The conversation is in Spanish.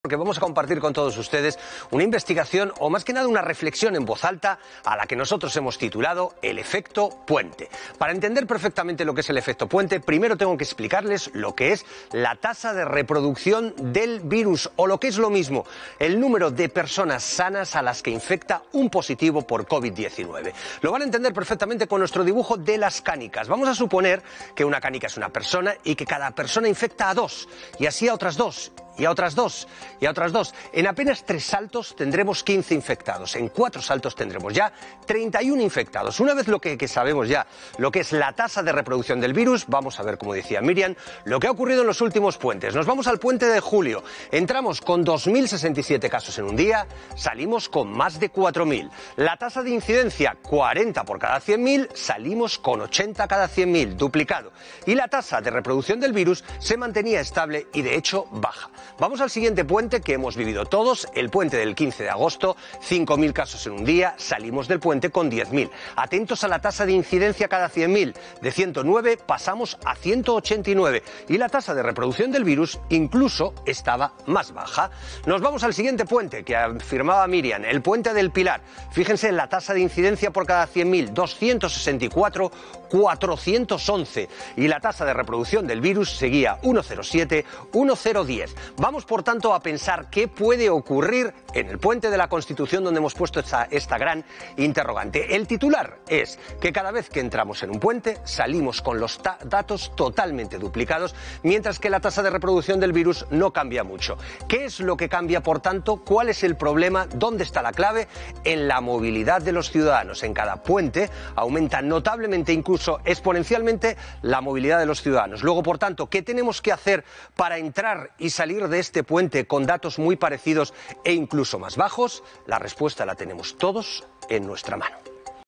Porque vamos a compartir con todos ustedes una investigación o más que nada una reflexión en voz alta a la que nosotros hemos titulado el efecto puente. Para entender perfectamente lo que es el efecto puente, primero tengo que explicarles lo que es la tasa de reproducción del virus o lo que es lo mismo, el número de personas sanas a las que infecta un positivo por COVID-19. Lo van a entender perfectamente con nuestro dibujo de las cánicas. Vamos a suponer que una cánica es una persona y que cada persona infecta a dos y así a otras dos. Y a otras dos, y a otras dos. En apenas 3 saltos tendremos 15 infectados. En 4 saltos tendremos ya 31 infectados. Una vez que sabemos ya lo que es la tasa de reproducción del virus, vamos a ver, como decía Miriam, lo que ha ocurrido en los últimos puentes. Nos vamos al puente de julio. Entramos con 2.067 casos en un día, salimos con más de 4.000. La tasa de incidencia, 40 por cada 100.000, salimos con 80 cada 100.000, duplicado. Y la tasa de reproducción del virus se mantenía estable y de hecho baja. Vamos al siguiente puente que hemos vivido todos, el puente del 15 de agosto, 5.000 casos en un día, salimos del puente con 10.000. Atentos a la tasa de incidencia cada 100.000, de 109 pasamos a 189 y la tasa de reproducción del virus incluso estaba más baja. Nos vamos al siguiente puente que afirmaba Miriam, el puente del Pilar. Fíjense en la tasa de incidencia por cada 100.000, 264, 411 y la tasa de reproducción del virus seguía 107, 1010. Vamos, por tanto, a pensar qué puede ocurrir en el puente de la Constitución donde hemos puesto esta gran interrogante. El titular es que cada vez que entramos en un puente salimos con los datos totalmente duplicados, mientras que la tasa de reproducción del virus no cambia mucho. ¿Qué es lo que cambia, por tanto? ¿Cuál es el problema? ¿Dónde está la clave? En la movilidad de los ciudadanos. En cada puente aumenta notablemente, incluso exponencialmente, la movilidad de los ciudadanos. Luego, por tanto, ¿qué tenemos que hacer para entrar y salir de este puente con datos muy parecidos e incluso más bajos? La respuesta la tenemos todos en nuestra mano.